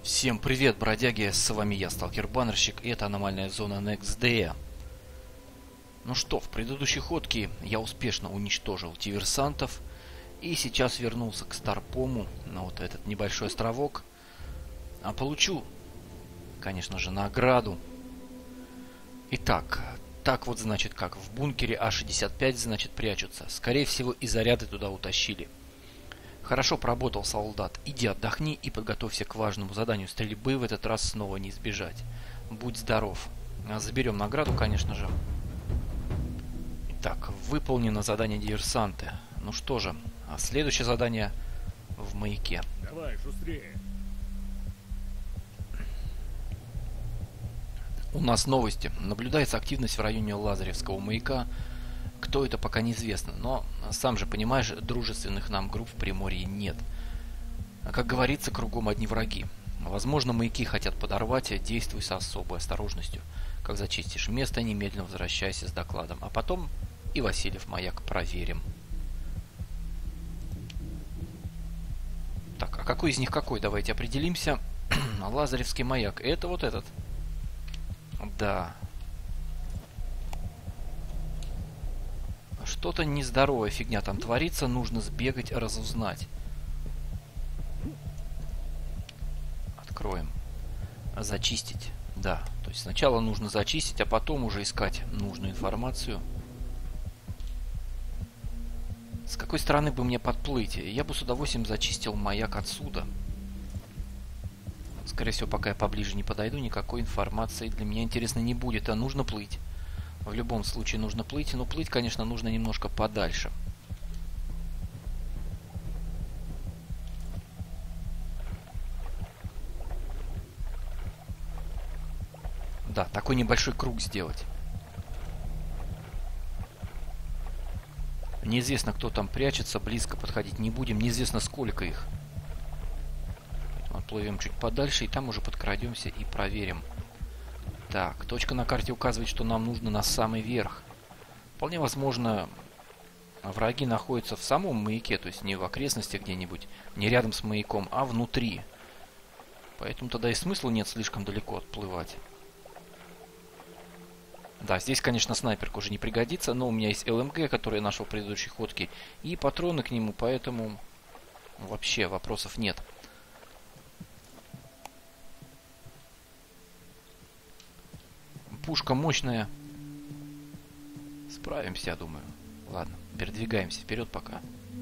Всем привет, бродяги, с вами я, Сталкер-баннерщик, и это аномальная зона NextDay. Ну что, в предыдущей ходке я успешно уничтожил диверсантов, и сейчас вернулся к Старпому, на вот этот небольшой островок. А получу, конечно же, награду. Итак, так вот значит как, в бункере А-65, значит, прячутся. Скорее всего, и заряды туда утащили. Хорошо поработал, солдат. Иди отдохни и подготовься к важному заданию. Стрельбы в этот раз снова не избежать. Будь здоров. Заберем награду, конечно же. Итак, выполнено задание диверсанты. Ну что же, следующее задание в маяке. Давай, шустрее. У нас новости. Наблюдается активность в районе Лазаревского маяка. Кто это, пока неизвестно, но, сам же понимаешь, дружественных нам групп в Приморье нет. Как говорится, кругом одни враги. Возможно, маяки хотят подорвать, действуй с особой осторожностью. Как зачистишь место, немедленно возвращайся с докладом. А потом и Васильев маяк проверим. Так, а какой из них какой? Давайте определимся. Лазаревский маяк. Это вот этот. Да. Что-то нездоровая фигня там творится, нужно сбегать, разузнать. Откроем. Зачистить. Да, то есть сначала нужно зачистить, а потом уже искать нужную информацию. С какой стороны бы мне подплыть? Я бы с удовольствием зачистил маяк отсюда. Скорее всего, пока я поближе не подойду, никакой информации для меня интересно не будет, а нужно плыть. В любом случае нужно плыть, но плыть, конечно, нужно немножко подальше. Да, такой небольшой круг сделать. Неизвестно, кто там прячется, близко подходить не будем, неизвестно, сколько их. Отплывем чуть подальше, и там уже подкрадемся и проверим. Так, точка на карте указывает, что нам нужно на самый верх. Вполне возможно, враги находятся в самом маяке, то есть не в окрестностях где-нибудь, не рядом с маяком, а внутри. Поэтому тогда и смысла нет слишком далеко отплывать. Да, здесь, конечно, снайперка уже не пригодится, но у меня есть ЛМГ, который я нашел в предыдущей ходке, и патроны к нему, поэтому вообще вопросов нет. Пушка мощная. Справимся, я думаю. Ладно, передвигаемся вперед пока.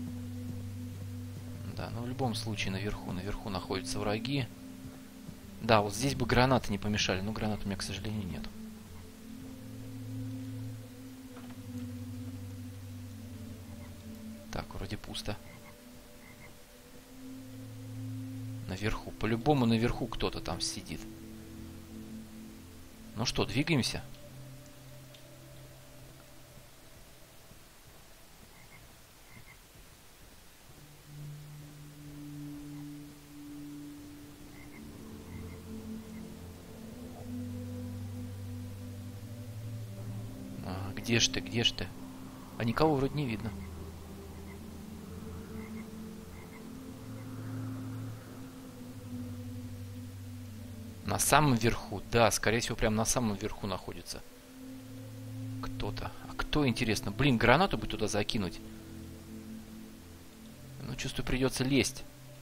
Да, но в любом случае наверху находятся враги. Да, вот здесь бы гранаты не помешали, но гранат у меня, к сожалению, нет. Так, вроде пусто. Наверху. По-любому наверху кто-то там сидит. Ну что, двигаемся? Где ж ты, где ж ты? А никого вроде не видно. На самом верху. Да, скорее всего, прям на самом верху находится кто-то. А кто, интересно? Блин, гранату бы туда закинуть. Ну, чувствую, придется лезть.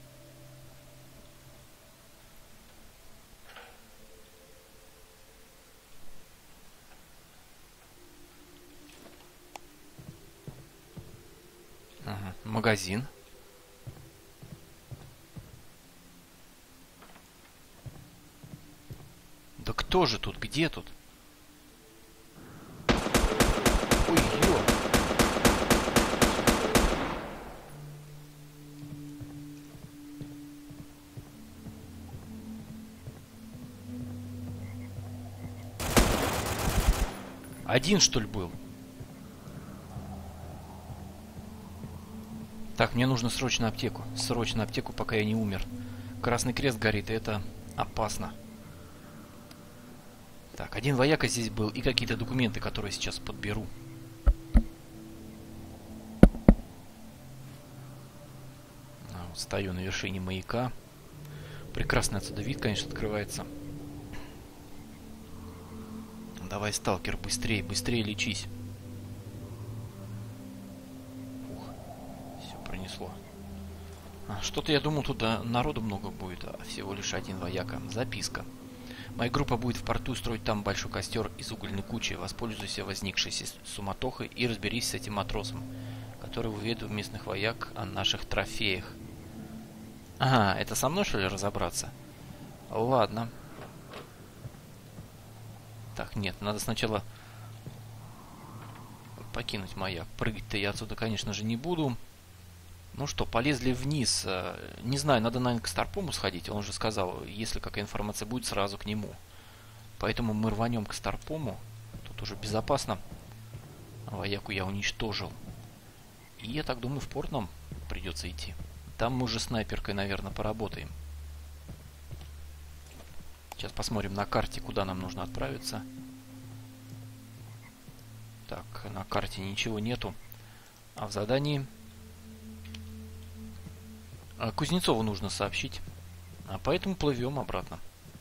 Ага, магазин. Да кто же тут? Где тут? Ой, ё. Один, что ли, был? Так, мне нужно срочно аптеку. Срочно аптеку, пока я не умер. Красный крест горит, и это опасно. Так, один вояка здесь был и какие-то документы, которые сейчас подберу. Вот стою на вершине маяка. Прекрасный отсюда вид, конечно, открывается. Давай, сталкер, быстрее, быстрее лечись. Ух, все пронесло. Что-то я думал, тут народу много будет, а всего лишь один вояка. Записка. Моя группа будет в порту строить там большой костер из угольной кучи. Воспользуйся возникшей суматохой и разберись с этим матросом, который выведет местных вояк о наших трофеях. Ага, это со мной, что ли, разобраться? Ладно. Так, нет, надо сначала покинуть маяк. Прыгать-то я отсюда, конечно же, не буду. Ну что, полезли вниз. Не знаю, надо, наверное, к Старпому сходить. Он же сказал, если какая информация будет, сразу к нему. Поэтому мы рванем к Старпому. Тут уже безопасно. Вояку я уничтожил. И я так думаю, в порт нам придется идти. Там мы уже снайперкой, наверное, поработаем. Сейчас посмотрим на карте, куда нам нужно отправиться. Так, на карте ничего нету. А в задании... Кузнецову нужно сообщить. А поэтому плывем обратно.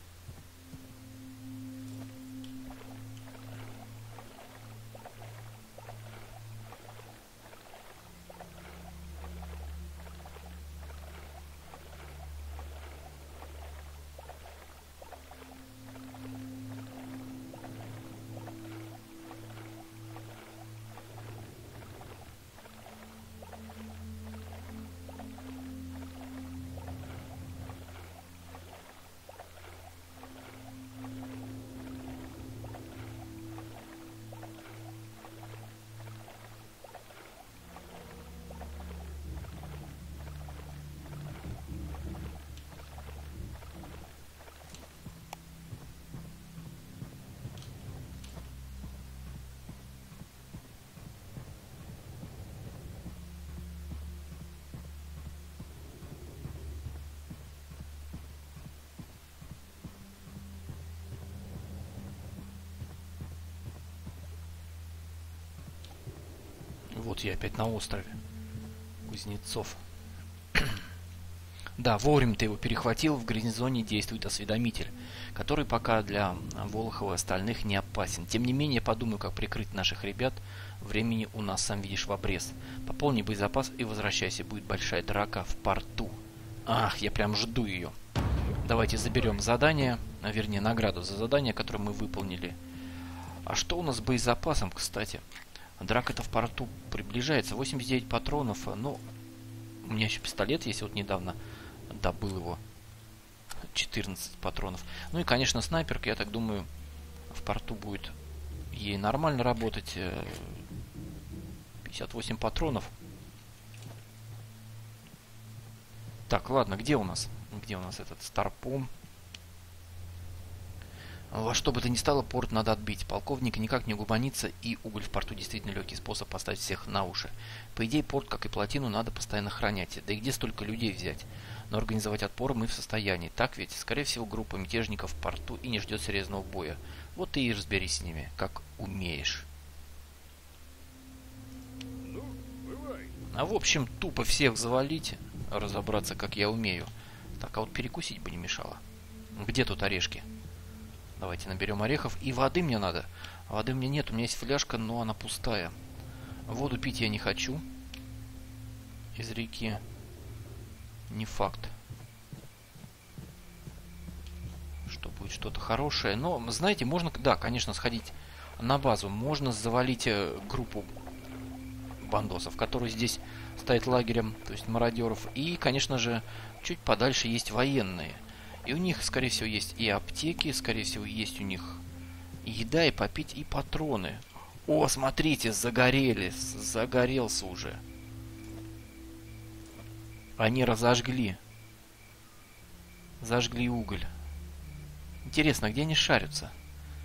Вот я опять на острове. Кузнецов. Да, вовремя ты его перехватил. В гарнизоне действует осведомитель, который пока для Волохова и остальных не опасен. Тем не менее, подумаю, как прикрыть наших ребят. Времени у нас, сам видишь, в обрез. Пополни боезапас и возвращайся. Будет большая драка в порту. Ах, я прям жду ее. Давайте заберем задание, вернее, награду за задание, которое мы выполнили. А что у нас с боезапасом, кстати? Драка-то в порту приближается. 89 патронов. Но у меня еще пистолет есть. Вот недавно добыл его. 14 патронов. Ну и, конечно, снайперка. Я так думаю, в порту будет ей нормально работать. 58 патронов. Так, ладно, где у нас? Где у нас этот Старпом? Во что бы то ни стало, порт надо отбить. Полковник никак не угомонится, и уголь в порту действительно легкий способ поставить всех на уши. По идее, порт, как и плотину, надо постоянно охранять. Да и где столько людей взять? Но организовать отпор мы в состоянии. Так ведь, скорее всего, группа мятежников в порту и не ждет серьезного боя. Вот ты и разберись с ними, как умеешь. А в общем, тупо всех завалить, разобраться, как я умею. Так, а вот перекусить бы не мешало. Где тут орешки? Давайте наберем орехов. И воды мне надо. Воды у меня нет. У меня есть фляжка, но она пустая. Воду пить я не хочу. Из реки. Не факт, что будет что-то хорошее. Но, знаете, можно, да, конечно, сходить на базу. Можно завалить группу бандосов, которые здесь стоят лагерем, то есть мародеров. И, конечно же, чуть подальше есть военные. И у них, скорее всего, есть и аптеки, скорее всего, есть у них и еда, и попить, и патроны. О, смотрите, загорелся уже. Они разожгли. Зажгли уголь. Интересно, где они шарятся?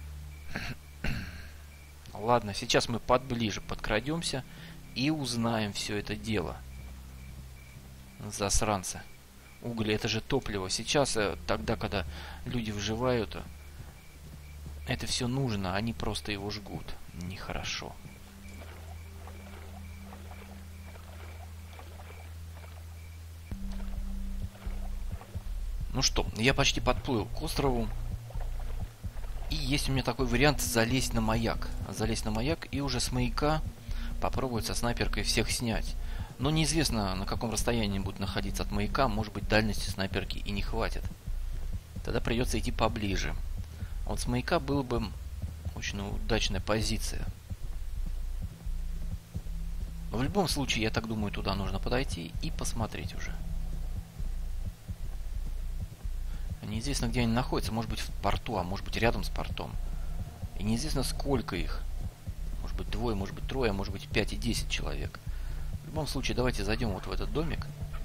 Ладно, сейчас мы подближе подкрадемся и узнаем все это дело. Засранцы. Уголь — это же топливо. Сейчас, тогда, когда люди выживают, это все нужно, они просто его жгут. Нехорошо. Ну что, я почти подплыл к острову. И есть у меня такой вариант залезть на маяк. Залезть на маяк и уже с маяка попробовать со снайперкой всех снять. Но неизвестно, на каком расстоянии они будут находиться от маяка. Может быть, дальности снайперки и не хватит. Тогда придется идти поближе. Вот с маяка была бы очень удачная позиция. Но в любом случае, я так думаю, туда нужно подойти и посмотреть уже. Неизвестно, где они находятся. Может быть, в порту, а может быть, рядом с портом. И неизвестно, сколько их. Может быть, двое, может быть, трое, а может быть, 5 и 10 человек. В любом случае, давайте зайдем вот в этот домик.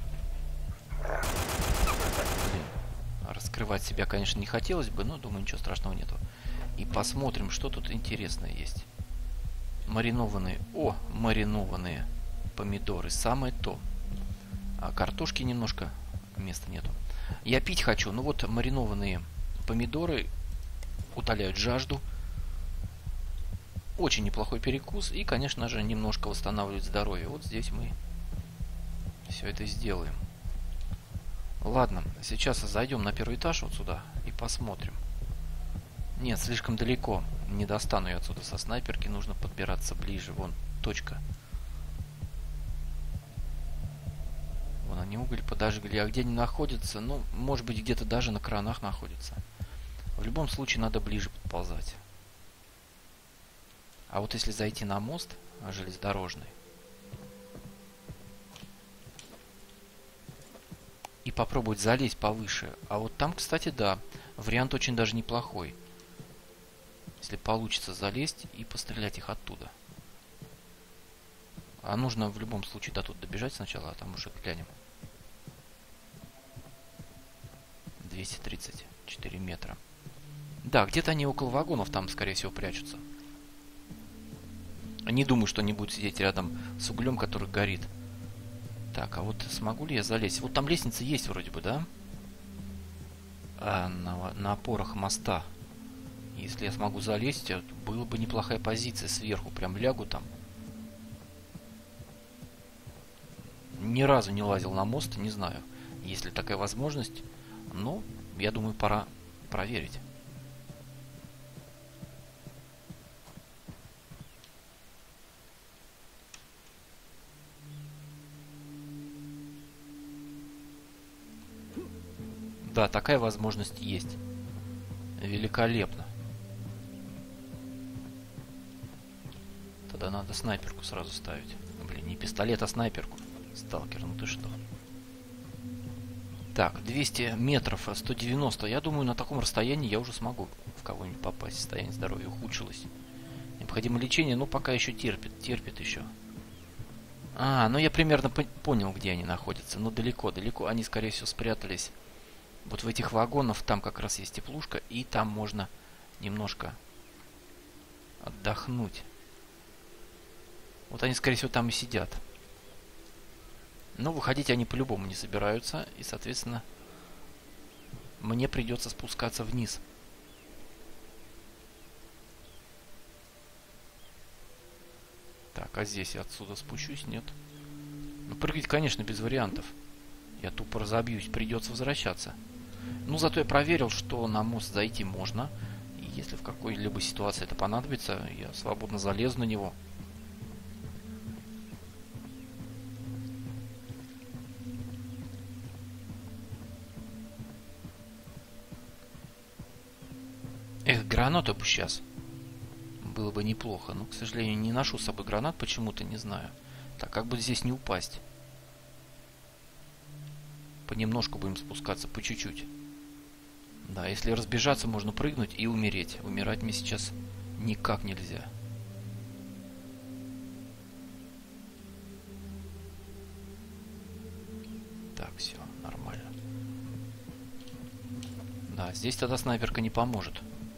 Блин, раскрывать себя, конечно, не хотелось бы, но, думаю, ничего страшного нету. И посмотрим, что тут интересное есть. Маринованные. О, маринованные помидоры. Самое то. А картошки немножко. Места нету. Я пить хочу. Ну вот маринованные помидоры утоляют жажду. Очень неплохой перекус. И, конечно же, немножко восстанавливает здоровье. Вот здесь мы все это сделаем. Ладно, сейчас зайдем на первый этаж вот сюда и посмотрим. Нет, слишком далеко. Не достану я отсюда со снайперки. Нужно подбираться ближе. Вон, точка. Вон они уголь подожгли. А где они находятся? Ну, может быть, где-то даже на кранах находятся. В любом случае, надо ближе подползать. А вот если зайти на мост железнодорожный и попробовать залезть повыше. А вот там, кстати, да, вариант очень даже неплохой. Если получится залезть и пострелять их оттуда. А нужно в любом случае до тут добежать сначала, а там уже глянем. 234 метра. Да, где-то они около вагонов там, скорее всего, прячутся. Не думаю, что они будут сидеть рядом с углем, который горит. Так, а вот смогу ли я залезть? Вот там лестница есть вроде бы, да? На опорах моста. Если я смогу залезть, была бы неплохая позиция сверху. Прям лягу там. Ни разу не лазил на мост, не знаю, есть ли такая возможность. Но, я думаю, пора проверить. Да, такая возможность есть. Великолепно. Тогда надо снайперку сразу ставить. Блин, не пистолет, а снайперку. Сталкер, ну ты что? Так, 200 метров, 190. Я думаю, на таком расстоянии я уже смогу в кого-нибудь попасть. Состояние здоровья ухудшилось. Необходимо лечение, но пока еще терпит еще. Ну я примерно понял, где они находятся. Но далеко. Они, скорее всего, спрятались. Вот в этих вагонах там как раз есть теплушка, и там можно немножко отдохнуть. Вот они, скорее всего, там и сидят. Но выходить они по-любому не собираются, и, соответственно, мне придется спускаться вниз. Так, а здесь я отсюда спущусь? Нет. Ну, прыгать, конечно, без вариантов. Я тупо разобьюсь, придется возвращаться. Ну, зато я проверил, что на мост зайти можно. И если в какой-либо ситуации это понадобится, я свободно залезу на него. Эх, гранату бы сейчас. Было бы неплохо. Но, к сожалению, не ношу с собой гранат почему-то, не знаю. Так, как бы здесь не упасть. Понемножку будем спускаться, по чуть-чуть. Да, если разбежаться, можно прыгнуть и умереть. Умирать мне сейчас никак нельзя. Так, все, нормально. Да, здесь тогда снайперка не поможет.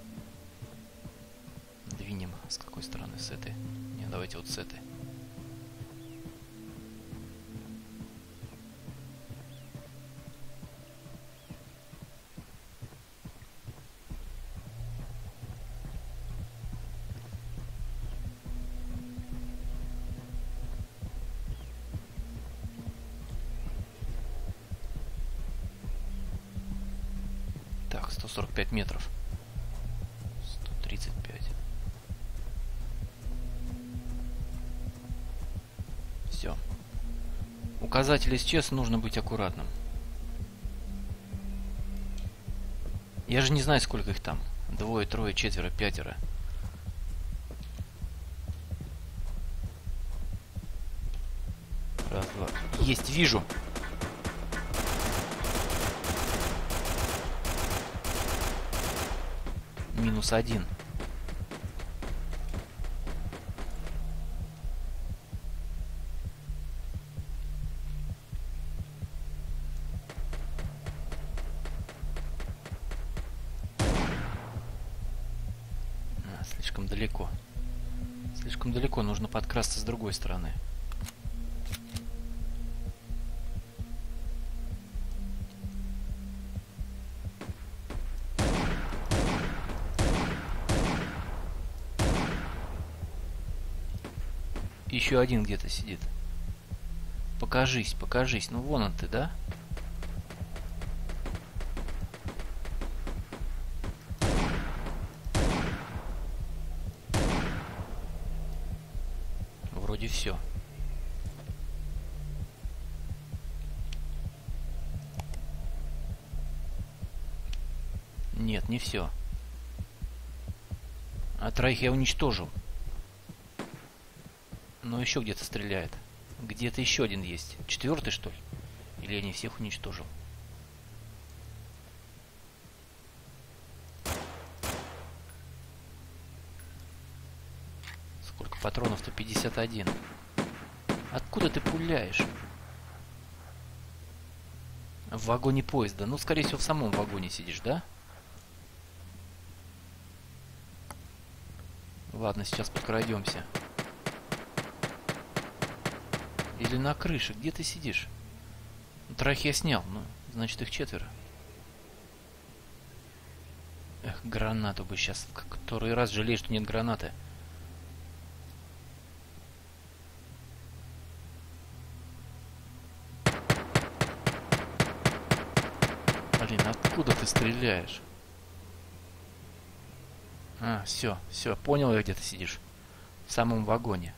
Двинем с какой стороны? С этой? Не, давайте вот с этой. Так, 145 метров. 135. Все. Указатель исчез, нужно быть аккуратным. Я же не знаю, сколько их там. 2, 3, 4, 5. Раз, два. Есть, вижу. -1. Слишком далеко. Слишком далеко, нужно подкрасться с другой стороны. Еще один где-то сидит. Покажись, покажись. Ну вон он ты, да? Вроде все. Нет, не все. А 3 я уничтожил. Но еще где-то стреляет. Где-то еще один есть. 4, что ли? Или я не всех уничтожил? Сколько патронов-то? 51. Откуда ты пуляешь? В вагоне поезда. Ну, скорее всего, в самом вагоне сидишь, да? Ладно, сейчас подкрадемся. Или на крыше. Где ты сидишь? 3 я снял. Ну, значит, их 4. Эх, гранату бы сейчас. В который раз жалею, что нет гранаты. Блин, откуда ты стреляешь? А, все, все, понял я, где ты сидишь. В самом вагоне.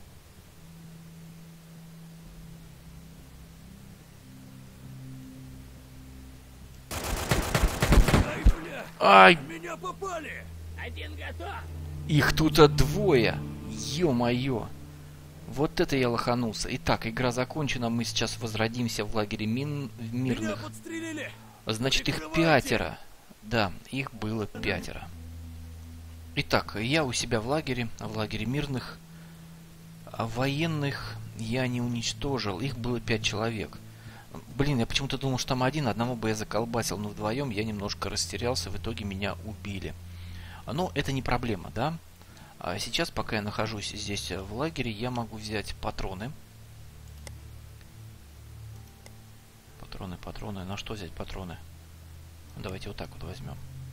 Ай! Меня попали! Один готов! Их тут 2! Ё-моё! Вот это я лоханулся. Итак, игра закончена. Мы сейчас возродимся в лагере Меня мирных. подстрелили! Значит, их Прикрывайте! 5. Да, их было 5. Итак, я у себя в лагере мирных. А военных я не уничтожил. Их было 5 человек. Блин, я почему-то думал, что там один, одного бы я заколбасил, но вдвоем я немножко растерялся, в итоге меня убили. Но это не проблема, да? А сейчас, пока я нахожусь здесь в лагере, я могу взять патроны. Патроны. На что взять патроны? Давайте вот так вот возьмем.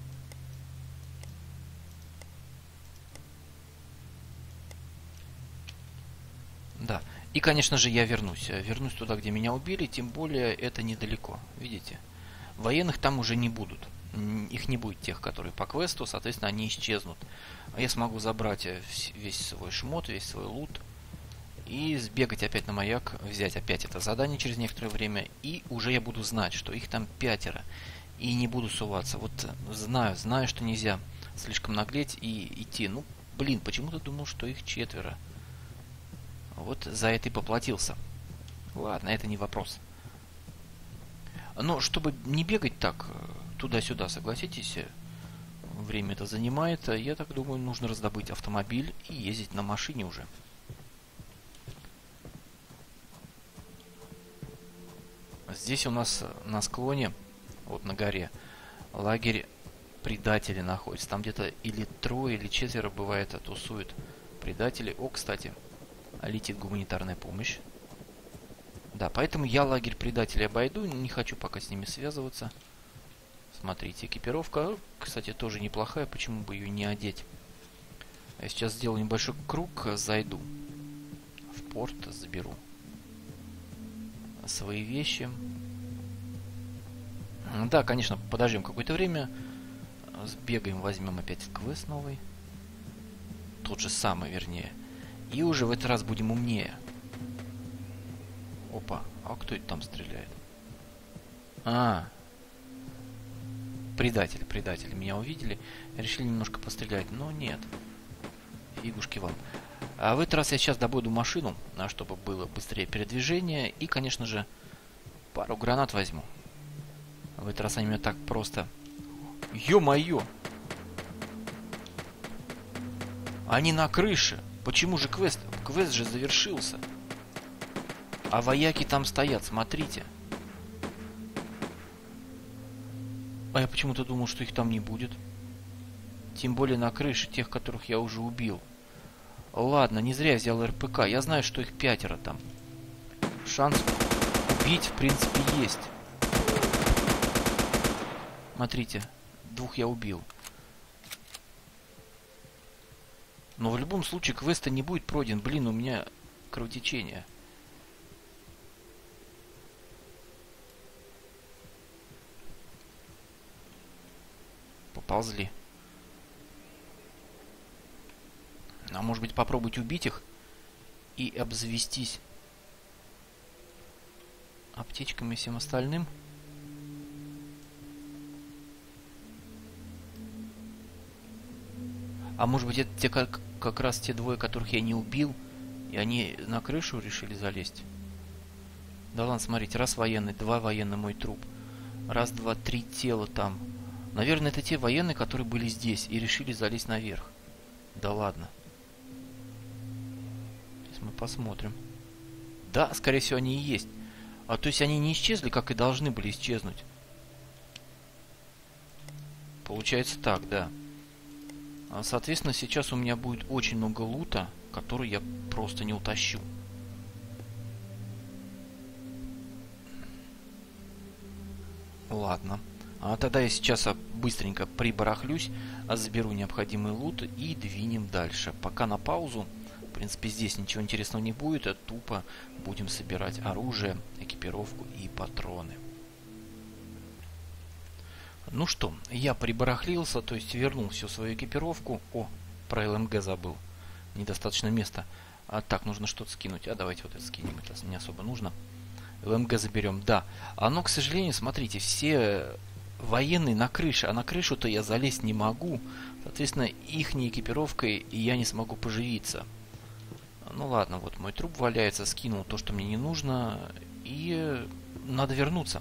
Да. И, конечно же, я вернусь. Вернусь туда, где меня убили, тем более это недалеко. Видите? Военных там уже не будут. Их не будет тех, которые по квесту, соответственно, они исчезнут. А я смогу забрать весь свой шмот, весь свой лут и сбегать опять на маяк, взять опять это задание через некоторое время, и уже я буду знать, что их там 5, и не буду суваться. Вот знаю, что нельзя слишком наглеть и идти. Ну, блин, почему-то думал, что их 4. Вот за это и поплатился. Ладно, это не вопрос. Но чтобы не бегать так туда-сюда, согласитесь, время это занимает. Я так думаю, нужно раздобыть автомобиль и ездить на машине уже. Здесь у нас на склоне, вот на горе, лагерь предателей находится. Там где-то или 3, или 4 бывает тусуют предатели. О, кстати, летит гуманитарная помощь. Да, поэтому я лагерь предателей обойду. Не хочу пока с ними связываться. Смотрите, экипировка, кстати, тоже неплохая. Почему бы ее не одеть? Я сейчас сделаю небольшой круг, зайду в порт, заберу свои вещи. Да, конечно, подождем какое-то время. Сбегаем, возьмем опять квест новый. Тот же самый, вернее. И уже в этот раз будем умнее. Опа, а кто это там стреляет? А, предатель. Меня увидели, решили немножко пострелять, но нет. Фигушки вам. А в этот раз я сейчас добуду машину, чтобы было быстрее передвижение. И, конечно же, пару гранат возьму. В этот раз они меня так просто... Ё-моё! Они на крыше. Почему же квест? Квест же завершился. А вояки там стоят, смотрите. А я почему-то думал, что их там не будет. Тем более на крыше тех, которых я уже убил. Ладно, не зря взял РПК. Я знаю, что их 5 там. Шанс убить, в принципе, есть. Смотрите, 2 я убил. Но в любом случае квеста не будет пройден. Блин, у меня кровотечение. Поползли. А может быть попробовать убить их и обзавестись аптечками и всем остальным? А может быть это те, как раз те 2, которых я не убил, и они на крышу решили залезть? Да ладно, смотрите, раз военный, 2 военный, мой труп. Раз, 2, 3 тела там. Наверное, это те военные, которые были здесь и решили залезть наверх. Да ладно. Сейчас мы посмотрим. Да, скорее всего, они и есть. А то есть они не исчезли, как и должны были исчезнуть. Получается так, да. Соответственно, сейчас у меня будет очень много лута, который я просто не утащу. Ладно. А тогда я сейчас быстренько прибарахлюсь, заберу необходимый лут и двинем дальше. Пока на паузу. В принципе, здесь ничего интересного не будет, а тупо будем собирать оружие, экипировку и патроны. Ну что, я прибарахлился, то есть вернул всю свою экипировку. О, про ЛМГ забыл. Недостаточно места. А так, нужно что-то скинуть. А давайте вот это скинем, это не особо нужно. ЛМГ заберем, да. Но, к сожалению, смотрите, все военные на крыше. А на крышу-то я залезть не могу. Соответственно, ихней экипировкой я не смогу поживиться. Ну ладно, вот мой труп валяется, скинул то, что мне не нужно. И надо вернуться.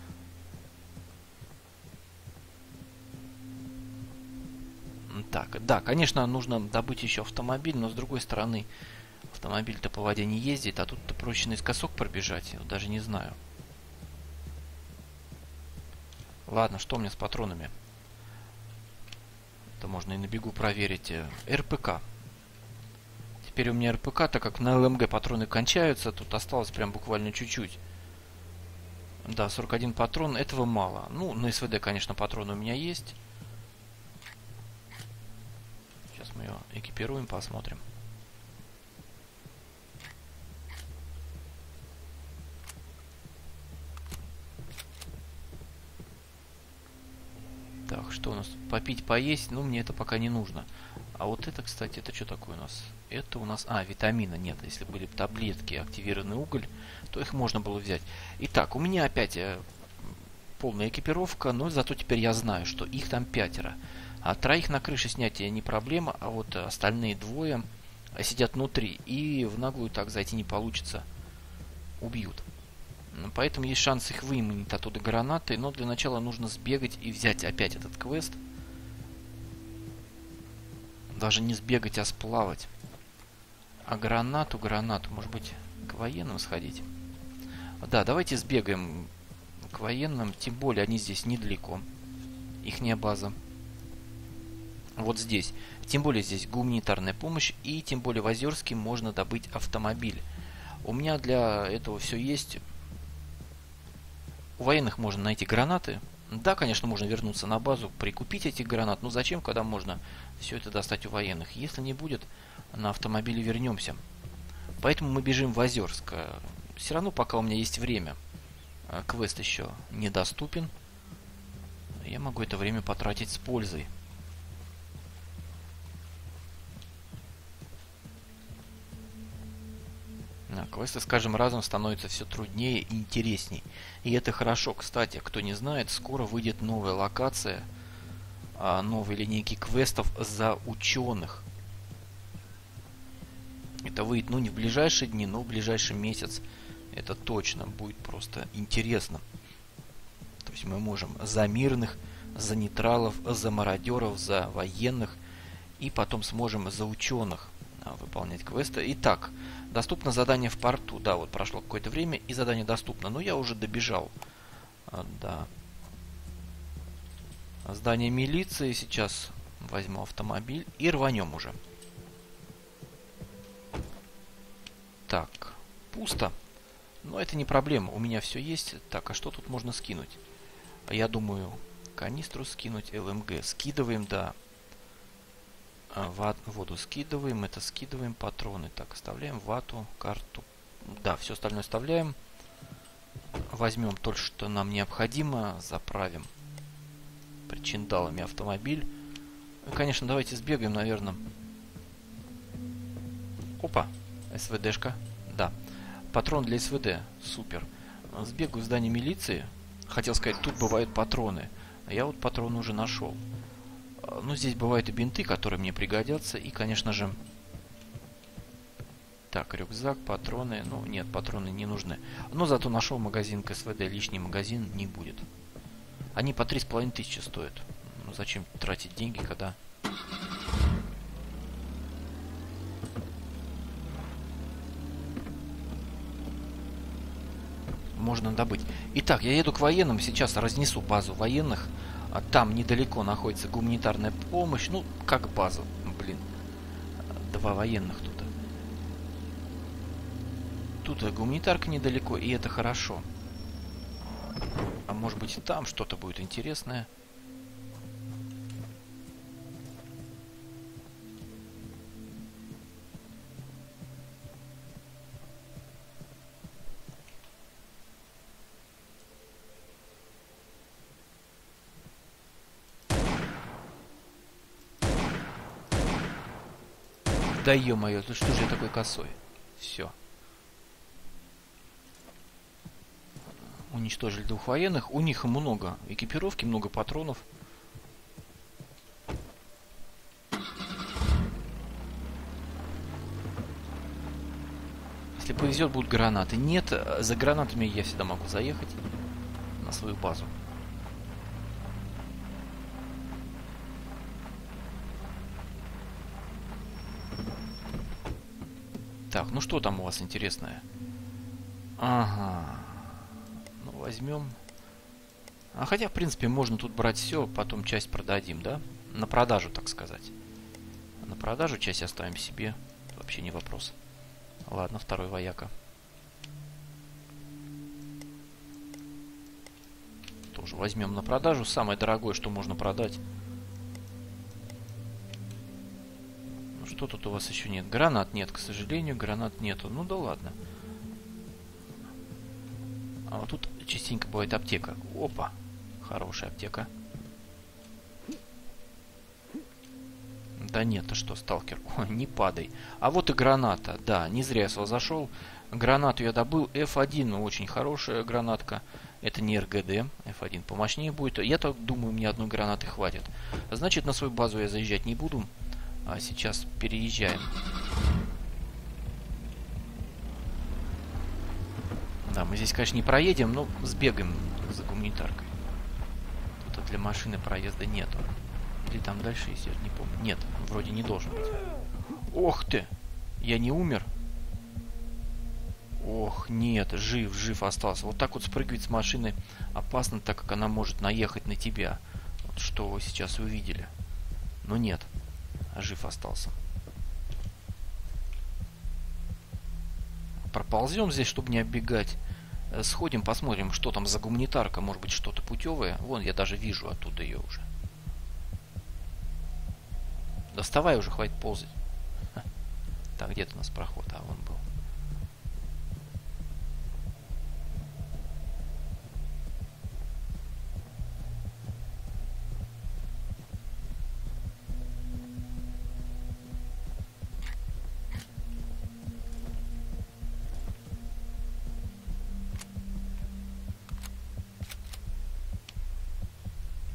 Так, да, конечно, нужно добыть еще автомобиль, но с другой стороны, автомобиль-то по воде не ездит, а тут-то проще наискосок пробежать, я даже не знаю. Ладно, что у меня с патронами? Это можно и на бегу проверить. РПК. Теперь у меня РПК, так как на ЛМГ патроны кончаются, тут осталось прям буквально чуть-чуть. Да, 41 патрон, этого мало. Ну, на СВД, конечно, патроны у меня есть. Сейчас мы ее экипируем, посмотрим. Так, что у нас? Попить, поесть. Ну, мне это пока не нужно. А вот это, кстати, это что такое у нас? Это у нас... витамина нет. Если были бы таблетки, активированный уголь, то их можно было взять. Итак, у меня опять полная экипировка, но зато теперь я знаю, что их там 5. А 3 на крыше снятия не проблема, а вот остальные 2 сидят внутри. И в наглую так зайти не получится. Убьют. Поэтому есть шанс их выманить оттуда гранаты, но для начала нужно сбегать и взять опять этот квест. Даже не сбегать, а сплавать. А гранату, может быть, к военным сходить? Да, давайте сбегаем к военным, тем более они здесь недалеко. Ихняя база. Вот здесь. Тем более здесь гуманитарная помощь, и тем более в Озерске можно добыть автомобиль. У меня для этого все есть. У военных можно найти гранаты. Да, конечно, можно вернуться на базу, прикупить этих гранат. Но зачем, когда можно все это достать у военных? Если не будет, на автомобиле вернемся. Поэтому мы бежим в Озерск. Все равно, пока у меня есть время, квест еще недоступен. Я могу это время потратить с пользой. Квесты с каждым разом становятся все труднее и интересней. И это хорошо. Кстати, кто не знает, скоро выйдет новая локация, новые линейки квестов за ученых. Это выйдет, ну, не в ближайшие дни, но в ближайший месяц. Это точно будет просто интересно. То есть мы можем за мирных, за нейтралов, за мародеров, за военных. И потом сможем за ученых выполнять квесты. Итак, доступно задание в порту. Да, вот прошло какое-то время, и задание доступно. Но я уже добежал. Да. Здание милиции. Сейчас возьму автомобиль и рванем уже. Так, пусто. Но это не проблема. У меня все есть. Так, а что тут можно скинуть? Я думаю, канистру скинуть, ЛМГ. Скидываем, да. Воду скидываем, это скидываем, патроны. Так, оставляем вату, карту. Да, все остальное оставляем. Возьмем то, что нам необходимо, заправим причиндалами автомобиль. Ну, конечно, давайте сбегаем, наверное. Опа, СВДшка. Да, патрон для СВД, супер. Сбегаю в здание милиции. Хотел сказать, тут бывают патроны. А я вот патрон уже нашел. Ну, здесь бывают и бинты, которые мне пригодятся. И, конечно же... Так, рюкзак, патроны. Ну, нет, патроны не нужны. Но зато нашел магазин к СВД. Лишний магазин не будет. Они по 3500 стоят. Ну, зачем тратить деньги, когда... можно добыть. Итак, я еду к военным. Сейчас разнесу базу военных. Там недалеко находится гуманитарная помощь. Ну, как база. Блин. 2 военных тут. Тут гуманитарка недалеко, и это хорошо. А может быть, там что-то будет интересное. Да ё-моё, ну что же я такой косой? Все. Уничтожили 2 военных. У них много экипировки, много патронов. Если повезет, будут гранаты. Нет, за гранатами я всегда могу заехать на свою базу. Так, ну что там у вас интересное? Ага. Ну, возьмем. А хотя, в принципе, можно тут брать все, потом часть продадим, да? На продажу, так сказать. На продажу часть оставим себе. Вообще не вопрос. Ладно, второй вояка. Тоже возьмем на продажу. Самое дорогое, что можно продать. Что тут у вас еще нет? Гранат нет, к сожалению, гранат нету. Ну да ладно. А вот тут частенько бывает аптека. Опа, хорошая аптека. Да нет, ты что, сталкер? Ой, не падай. А вот и граната. Да, не зря я сюда зашел. Гранату я добыл. F1, ну, очень хорошая гранатка. Это не РГД. F1 помощнее будет. Я так думаю, мне одной гранаты хватит. Значит, на свою базу я заезжать не буду. А сейчас переезжаем. Да, мы здесь, конечно, не проедем, но сбегаем за гуманитаркой. Тут для машины проезда нету. Или там дальше есть, я не помню. Нет, вроде не должен быть. Ох ты! Я не умер? Ох, нет, жив остался. Вот так вот спрыгивать с машины опасно, так как она может наехать на тебя. Вот что вы сейчас увидели. Но нет. Жив остался. Проползем здесь, чтобы не оббегать. Сходим, посмотрим, что там за гуманитарка. Может быть, что-то путевое. Вон, я даже вижу оттуда ее уже. Доставай уже, хватит ползать. Так, где-то у нас проход. А, вон был.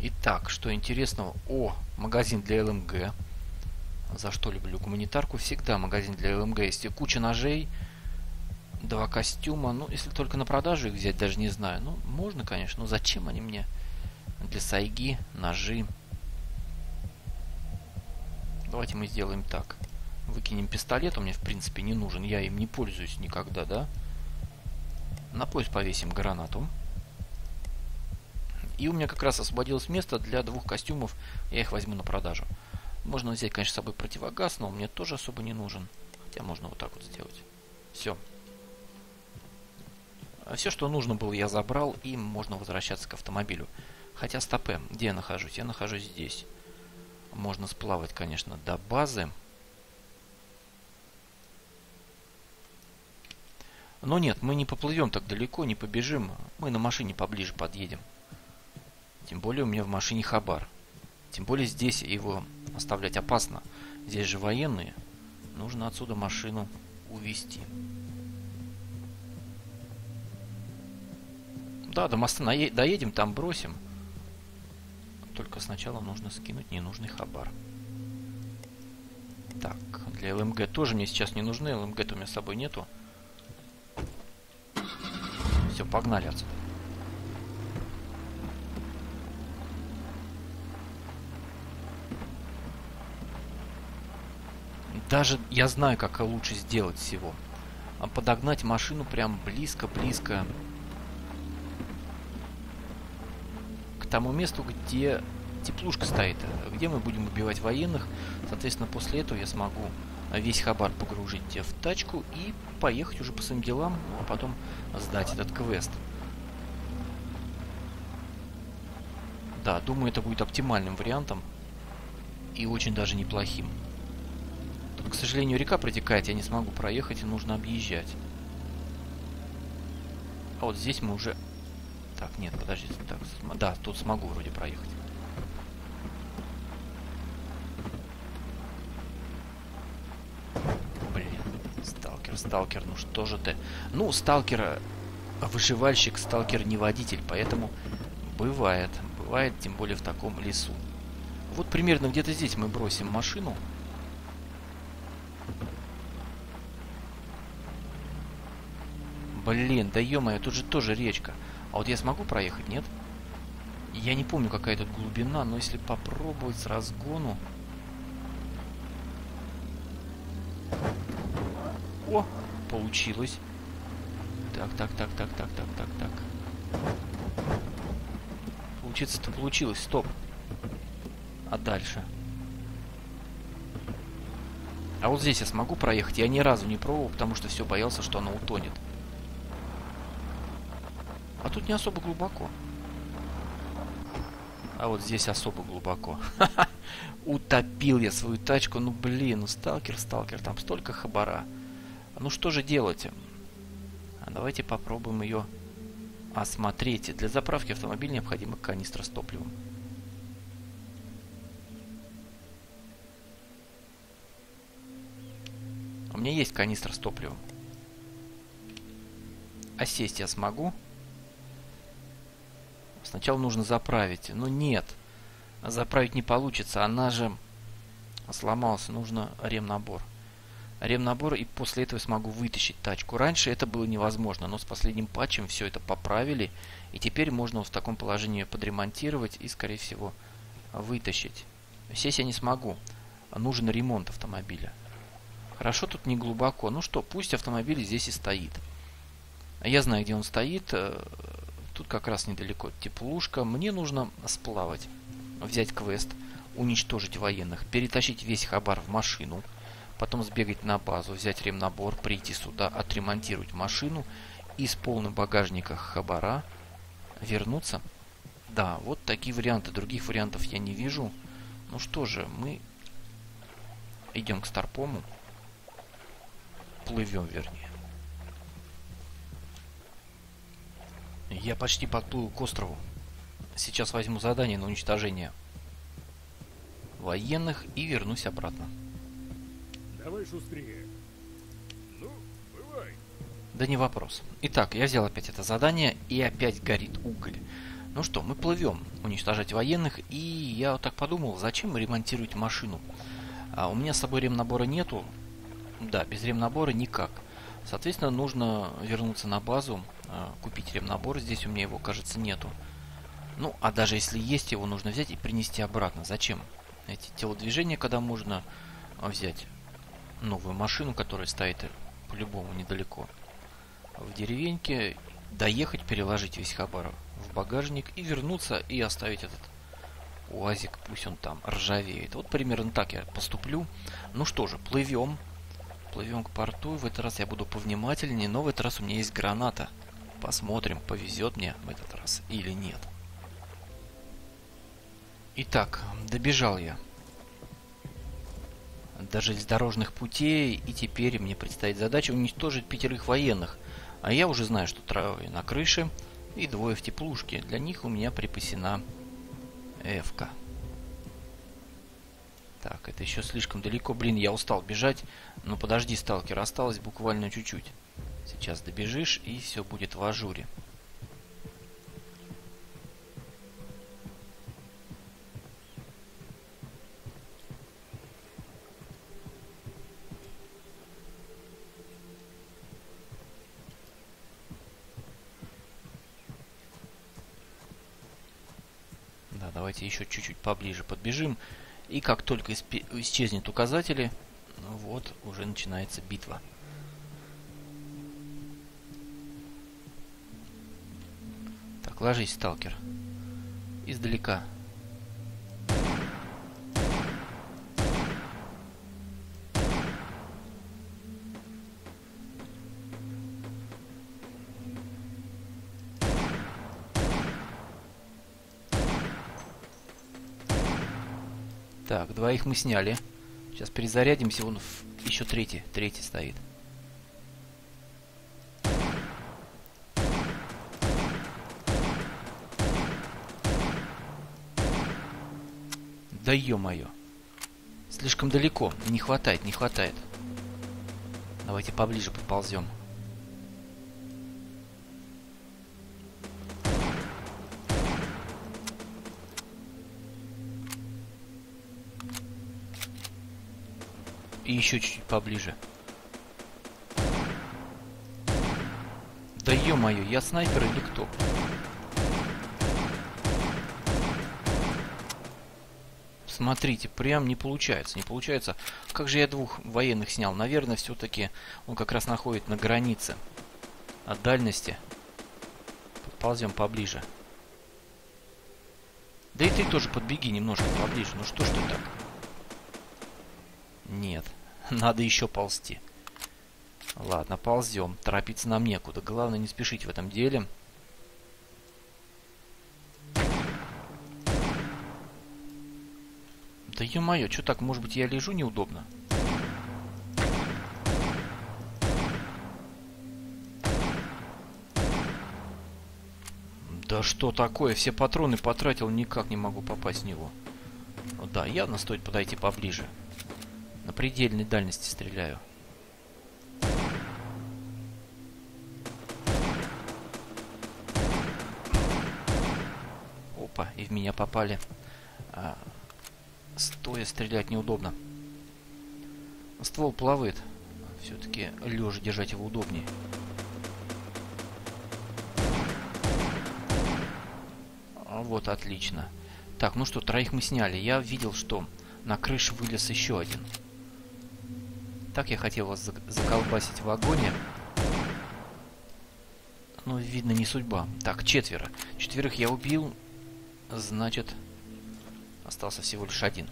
Итак, что интересного? О, магазин для ЛМГ. За что люблю гуманитарку? Всегда магазин для ЛМГ. Есть куча ножей, 2 костюма. Ну, если только на продажу их взять, даже не знаю. Ну, можно, конечно. Но зачем они мне? Для сайги, ножи. Давайте мы сделаем так. Выкинем пистолет. Он мне, в принципе, не нужен. Я им не пользуюсь никогда, да? На пояс повесим гранату. И у меня как раз освободилось место для 2 костюмов. Я их возьму на продажу. Можно взять, конечно, с собой противогаз, но он мне тоже особо не нужен. Хотя можно вот так вот сделать. Все. Все, что нужно было, я забрал. И можно возвращаться к автомобилю. Хотя, стопэ, где я нахожусь? Я нахожусь здесь. Можно сплавать, конечно, до базы. Но нет, мы не поплывем так далеко, не побежим. Мы на машине поближе подъедем. Тем более у меня в машине хабар. Тем более здесь его оставлять опасно. Здесь же военные. Нужно отсюда машину увезти. Да, до моста доедем, там бросим. Только сначала нужно скинуть ненужный хабар. Так, для ЛМГ тоже мне сейчас не нужны. ЛМГ-то у меня с собой нету. Все, погнали отсюда. Даже я знаю, как лучше сделать всего. Подогнать машину прям близко-близко к тому месту, где теплушка стоит, где мы будем убивать военных. Соответственно, после этого я смогу весь хабар погрузить в тачку и поехать уже по своим делам, а потом сдать этот квест. Да, думаю, это будет оптимальным вариантом и очень даже неплохим. Тут, к сожалению, река протекает, я не смогу проехать, и нужно объезжать. А вот здесь мы уже... Так, нет, подождите. Так, да, тут смогу вроде проехать. Блин, сталкер, ну что же ты? Ну, сталкер выживальщик, сталкер не водитель, поэтому бывает, тем более в таком лесу. Вот примерно где-то здесь мы бросим машину. Блин, да ё-моё, тут же тоже речка. А вот я смогу проехать, нет? Я не помню, какая тут глубина, но если попробовать с разгону... О, получилось. Так. Получится-то получилось, стоп. А дальше? А вот здесь я смогу проехать? Я ни разу не пробовал, потому что все боялся, что оно утонет. А тут не особо глубоко. А вот здесь особо глубоко. Утопил я свою тачку. Ну блин, ну сталкер, там столько хабара. Ну что же делать? Давайте попробуем ее осмотреть. Для заправки автомобиля необходима канистра с топливом. У меня есть канистра с топливом. А сесть я смогу? Сначала нужно заправить. Но нет. Заправить не получится. Она же сломалась. Нужно ремнабор. Ремнабор, и после этого смогу вытащить тачку. Раньше это было невозможно, но с последним патчем все это поправили. И теперь можно в таком положении подремонтировать и, скорее всего, вытащить. Сесть я не смогу. Нужен ремонт автомобиля. Хорошо, тут не глубоко. Ну что, пусть автомобиль здесь и стоит. Я знаю, где он стоит. Тут как раз недалеко теплушка. Мне нужно сплавать, взять квест, уничтожить военных, перетащить весь хабар в машину, потом сбегать на базу, взять ремнабор, прийти сюда, отремонтировать машину и с полным багажником хабара вернуться. Да, вот такие варианты. Других вариантов я не вижу. Ну что же, мы идем к Старпому. Плывем, вернее. Я почти подплыл к острову. Сейчас возьму задание на уничтожение военных и вернусь обратно. Давай шустрее. Ну, бывай. Да не вопрос. Итак, я взял опять это задание, и опять горит уголь. Ну что, мы плывем уничтожать военных, и я вот так подумал, зачем ремонтировать машину? У меня с собой ремнабора нету, да, без ремнабора никак. Соответственно, нужно вернуться на базу, купить ремнабор, здесь у меня его, кажется, нету. Ну, а даже если есть, его нужно взять и принести обратно. Зачем эти телодвижения, когда можно взять новую машину, которая стоит по-любому недалеко в деревеньке, доехать, переложить весь хабар в багажник и вернуться и оставить этот УАЗик, пусть он там ржавеет. Вот примерно так я поступлю. Ну что же, плывем. Плывем к порту. В этот раз я буду повнимательнее, но в этот раз у меня есть граната. Посмотрим, повезет мне в этот раз или нет. Итак, добежал я до железнодорожных путей, и теперь мне предстоит задача уничтожить 5 военных. А я уже знаю, что 3 на крыше и 2 в теплушке. Для них у меня припасена Эвка. Так, это еще слишком далеко. Блин, я устал бежать. Ну подожди, сталкер, осталось буквально чуть-чуть. Сейчас добежишь, и все будет в ажуре. Да, давайте еще чуть-чуть поближе подбежим. И как только исчезнет указатели, вот уже начинается битва. Так, ложись, сталкер. Издалека. Так, 2 мы сняли. Сейчас перезарядимся, вон еще третий стоит. Да ё-моё. Слишком далеко. Не хватает. Давайте поближе подползем. И еще чуть-чуть поближе. Да ё-моё, я снайпер или кто? Смотрите, прям не получается. Как же я 2 военных снял? Наверное, все-таки он как раз находит на границе от дальности. Подползем поближе. Да и ты тоже подбеги немножко поближе. Ну что ж ты так? Нет, надо еще ползти. Ладно, ползем. Торопиться нам некуда. Главное не спешить в этом деле. Да ё-моё, что так? Может быть, я лежу неудобно? Да что такое? Все патроны потратил, никак не могу попасть в него. Да, явно стоит подойти поближе. На предельной дальности стреляю. Опа, и в меня попали. Стоя стрелять неудобно. Ствол плавает. Все-таки лежа держать его удобнее. Вот, отлично. Так, ну что, 3 мы сняли. Я видел, что на крыше вылез еще один. Так я хотел вас заколбасить в вагоне. Но, видно, не судьба. Так, 4. 4 я убил. Значит, остался всего лишь 1.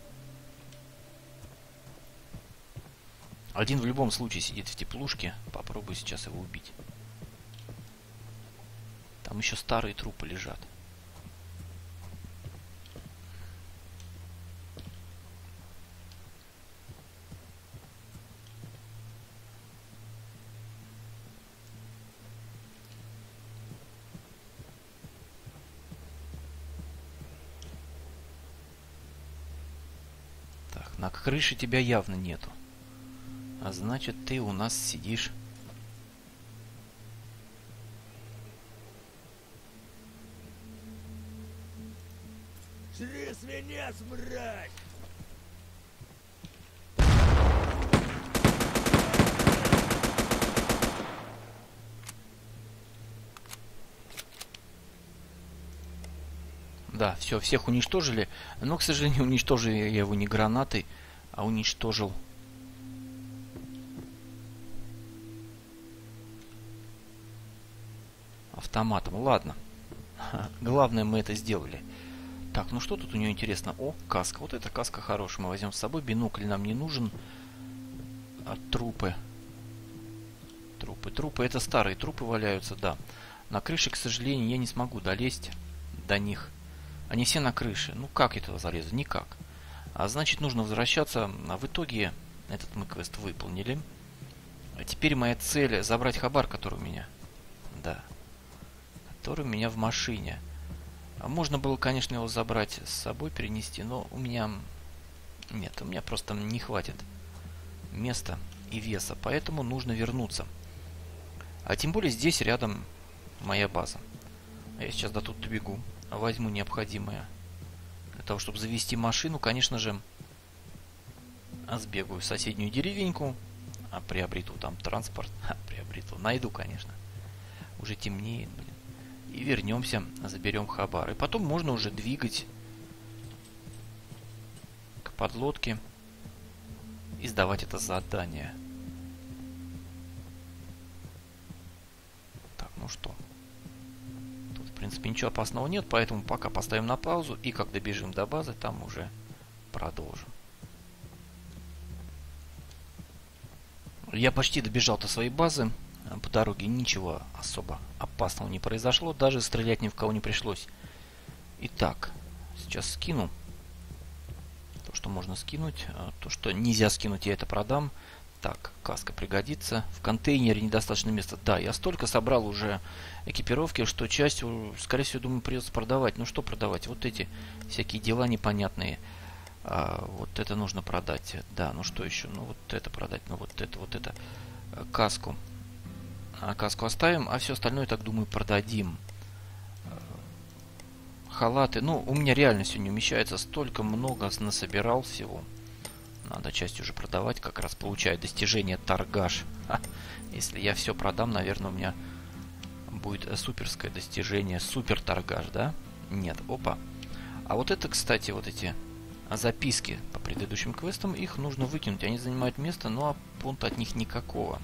1 в любом случае сидит в теплушке. Попробую сейчас его убить. Там еще старые трупы лежат. Так, на крыше тебя явно нету. А значит, ты у нас сидишь. Жри свинец, мразь! Да, все, всех уничтожили. Но, к сожалению, уничтожил я его не гранатой, а уничтожил автоматом. Ладно. Главное, мы это сделали. Так, ну что тут у нее интересно? О, каска. Вот эта каска хорошая. Мы возьмем с собой. Бинокль нам не нужен. А трупы. Трупы. Это старые трупы валяются, да. На крыше, к сожалению, я не смогу долезть до них. Они все на крыше. Ну, как я туда залезу? Никак. А значит, нужно возвращаться. А в итоге этот мы квест выполнили. А теперь моя цель забрать хабар, который у меня. Да. Который у меня в машине. А можно было, конечно, его забрать с собой, перенести, но у меня... Нет, у меня просто не хватит места и веса. Поэтому нужно вернуться. А тем более здесь рядом моя база. А я сейчас до тут добегу. Возьму необходимое для того, чтобы завести машину. Конечно же, сбегаю в соседнюю деревеньку, приобрету там транспорт. Приобрету. Найду, конечно. Уже темнеет, блин. И вернемся, заберем хабар. И потом можно уже двигать к подлодке и сдавать это задание. Так, ну что? В принципе, ничего опасного нет, поэтому пока поставим на паузу, и как добежим до базы, там уже продолжим. Я почти добежал до своей базы. По дороге ничего особо опасного не произошло, даже стрелять ни в кого не пришлось. Итак, сейчас скину то, что можно скинуть. То, что нельзя скинуть, я это продам. Так, каска пригодится. В контейнере недостаточно места. Да, я столько собрал уже экипировки, что часть, скорее всего, думаю, придется продавать. Ну что продавать? Вот эти всякие дела непонятные. Вот это нужно продать. Да, ну что еще? Ну вот это продать. Ну вот это. Каску. Каску оставим, а все остальное, так думаю, продадим. Халаты. Ну, у меня реально все не умещается. Столько много насобирал всего. Надо часть уже продавать, как раз получая достижение торгаш. Если я все продам, наверное, у меня будет суперское достижение. Супер торгаш, да? Нет, опа. А вот это, кстати, вот эти записки по предыдущим квестам, их нужно выкинуть. Они занимают место, но а пункта от них никакого.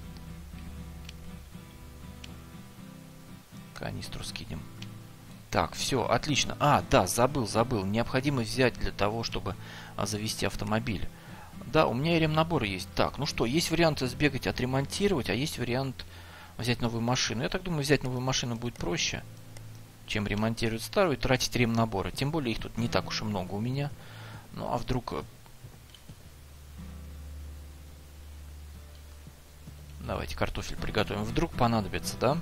Канистру скинем. Так, все, отлично. Да, забыл. Необходимо взять для того, чтобы завести автомобиль. Да, у меня и ремнабор есть. Так, ну что, есть вариант сбегать, отремонтировать, а есть вариант взять новую машину. Я так думаю, взять новую машину будет проще, чем ремонтировать старую и тратить ремнаборы. Тем более их тут не так уж и много у меня. Ну, а вдруг... Давайте картофель приготовим. Вдруг понадобится, да?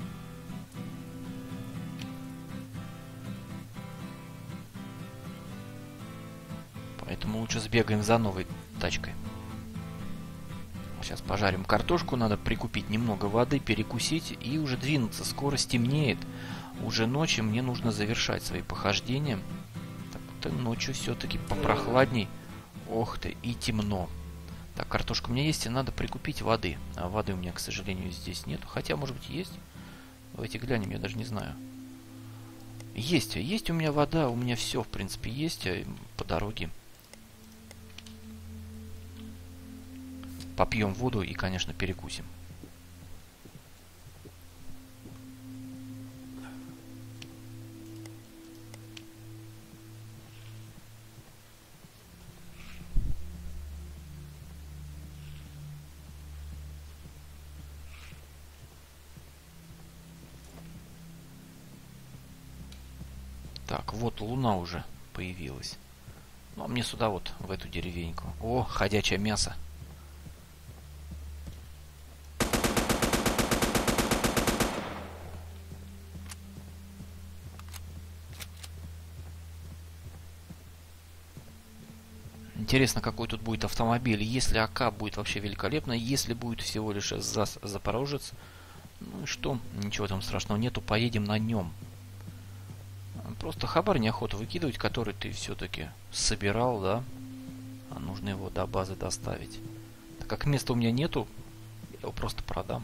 Поэтому лучше сбегаем за новой тачкой. Сейчас пожарим картошку. Надо прикупить немного воды, перекусить и уже двинуться. Скоро стемнеет. Уже ночью мне нужно завершать свои похождения. Так-то ночью все-таки попрохладней. Ох ты, и темно. Так, картошка у меня есть, и надо прикупить воды. А воды у меня, к сожалению, здесь нет. Хотя, может быть, есть. Давайте глянем, я даже не знаю. Есть у меня вода, у меня все, в принципе, есть по дороге. Попьем воду и, конечно, перекусим. Так, вот луна уже появилась. Ну, а мне сюда вот, в эту деревеньку. О, ходячее мясо. Интересно, какой тут будет автомобиль. Если АК будет вообще великолепно. Если будет всего лишь Запорожец. Ну и что? Ничего там страшного нету. Поедем на нем. Просто хабар неохота выкидывать, который ты все-таки собирал, да? А нужно его до базы доставить. Так как места у меня нету, я его просто продам.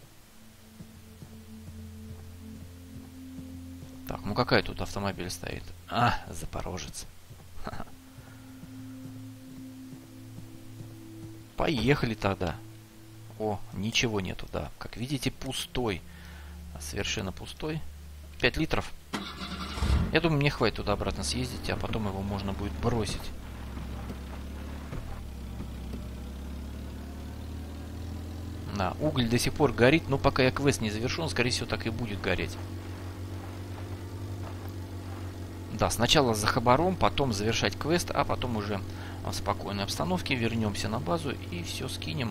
Так, ну какая тут автомобиль стоит? А, Запорожец. Поехали тогда. О, ничего нету, да. Как видите, пустой. Совершенно пустой. 5 литров. Я думаю, мне хватит туда-обратно съездить, а потом его можно будет бросить. Да, уголь до сих пор горит, но пока я квест не завершен, скорее всего, так и будет гореть. Да, сначала за хабаром, потом завершать квест, а потом уже в спокойной обстановке вернемся на базу и все скинем.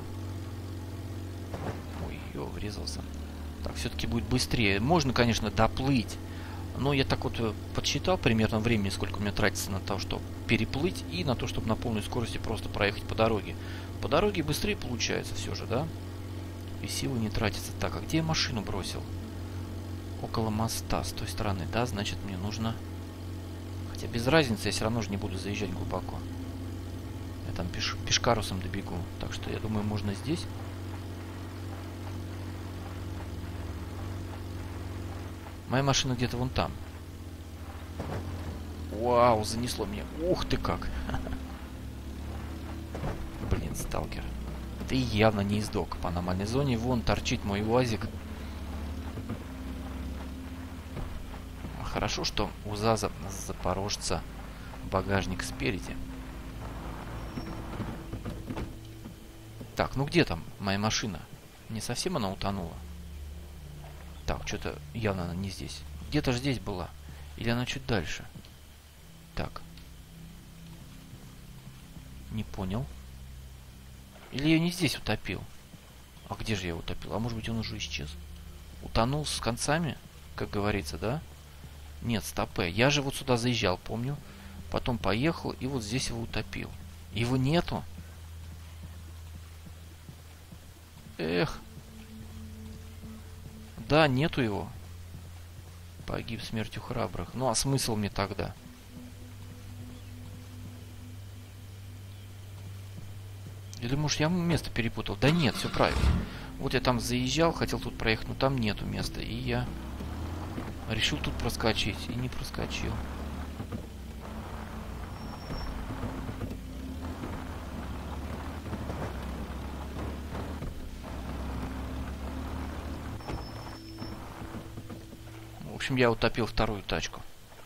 Ой, ё, врезался. Так, все-таки будет быстрее. Можно, конечно, доплыть, но я так вот подсчитал примерно времени, сколько у меня тратится на то, чтобы переплыть, и на то, чтобы на полной скорости просто проехать по дороге. По дороге быстрее получается все же, да? И силы не тратится. Так, а где я машину бросил? Около моста, с той стороны, да? Значит, мне нужно... Хотя без разницы, я все равно же не буду заезжать глубоко. Я там пешкарусом добегу. Так что, я думаю, можно здесь. Моя машина где-то вон там. Вау, занесло меня. Ух ты как. Блин, сталкер. Ты явно не из дока по аномальной зоне. Вон торчит мой УАЗик. Хорошо, что у ЗАЗа Запорожца багажник спереди. Так, ну где там моя машина? Не совсем она утонула? Так, что-то явно она не здесь. Где-то же здесь была. Или она чуть дальше? Так. Не понял. Или я не здесь утопил? А где же я утопил? А может быть, он уже исчез? Утонул с концами, как говорится, да? Нет, стопэ. Я же вот сюда заезжал, помню. Потом поехал и вот здесь его утопил. Его нету. Эх. Да, нету его. Погиб смертью храбрых. Ну, а смысл мне тогда? Или, может, я место перепутал? Да нет, все правильно. Вот я там заезжал, хотел тут проехать, но там нету места. И я решил тут проскочить. И не проскочил. В общем, я утопил вторую тачку.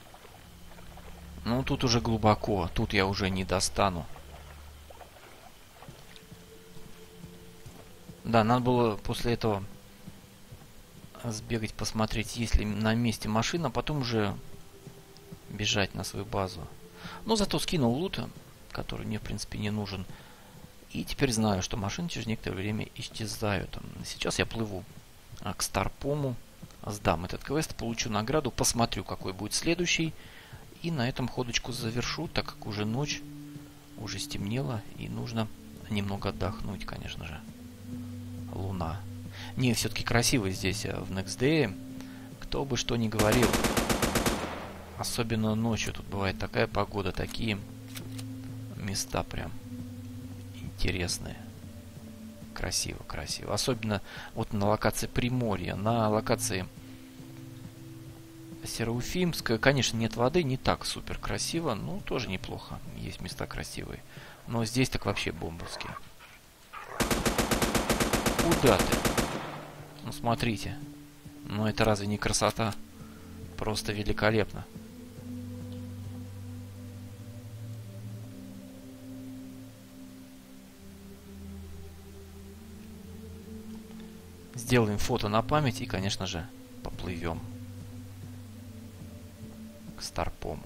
Ну, тут уже глубоко. Тут я уже не достану. Да, надо было после этого сбегать, посмотреть, есть ли на месте машина, а потом уже бежать на свою базу. Но зато скинул лут, который мне, в принципе, не нужен. И теперь знаю, что машины через некоторое время исчезают. Сейчас я плыву к Старпому, сдам этот квест, получу награду, посмотрю, какой будет следующий. И на этом ходочку завершу, так как уже ночь, уже стемнело, и нужно немного отдохнуть, конечно же. Луна. Не, все-таки красиво здесь, в NextDay. Кто бы что ни говорил. Особенно ночью тут бывает такая погода, такие места прям интересные. Красиво, красиво. Особенно вот на локации Приморья. На локации Серафимская, конечно, нет воды, не так супер красиво, но тоже неплохо. Есть места красивые. Но здесь так вообще бомбовские. Куда ты? Ну, смотрите. Ну, это разве не красота? Просто великолепно. Сделаем фото на память и, конечно же, поплывем к Старпому.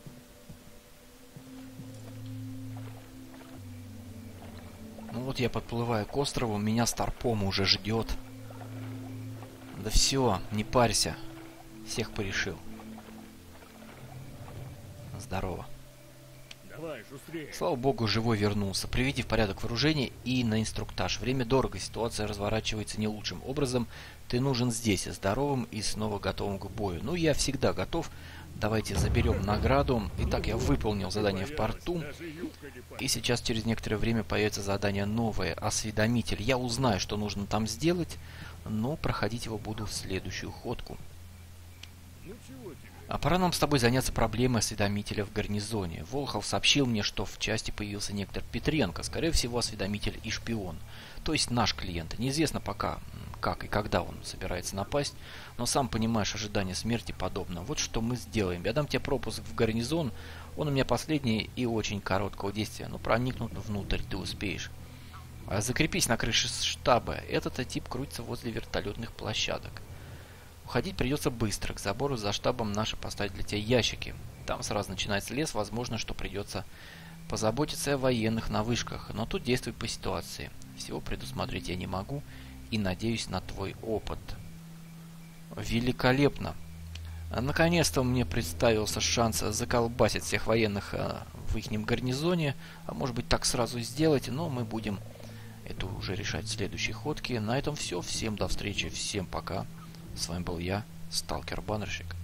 Ну вот я подплываю к острову, меня Старпом уже ждет. Да все, не парься. Всех порешил. Здорово. Давай, шустрее. Слава богу, живой вернулся. Приведи в порядок вооружение и на инструктаж. Время дорого, ситуация разворачивается не лучшим образом. Ты нужен здесь, здоровым и снова готовым к бою. Ну, я всегда готов. Давайте заберем награду. Итак, я выполнил задание в порту. И сейчас через некоторое время появится задание новое. Осведомитель. Я узнаю, что нужно там сделать, но проходить его буду в следующую ходку. А пора нам с тобой заняться проблемой осведомителя в гарнизоне. Волхов сообщил мне, что в части появился некто Петренко, скорее всего осведомитель и шпион. То есть наш клиент. Неизвестно пока, как и когда он собирается напасть, но сам понимаешь, ожидание смерти подобно. Вот что мы сделаем. Я дам тебе пропуск в гарнизон, он у меня последний и очень короткого действия, но проникнуть внутрь ты успеешь. Закрепись на крыше штаба. Этот тип крутится возле вертолетных площадок. Уходить придется быстро. К забору за штабом наши поставить для тебя ящики. Там сразу начинается лес. Возможно, что придется позаботиться о военных на вышках. Но тут действуй по ситуации. Всего предусмотреть я не могу. И надеюсь на твой опыт. Великолепно. Наконец-то мне представился шанс заколбасить всех военных в ихнем гарнизоне. А может быть так сразу и сделать. Но мы будем это уже решать в следующей ходке. На этом все. Всем до встречи. Всем пока. С вами был я, Сталкер-баннерщик.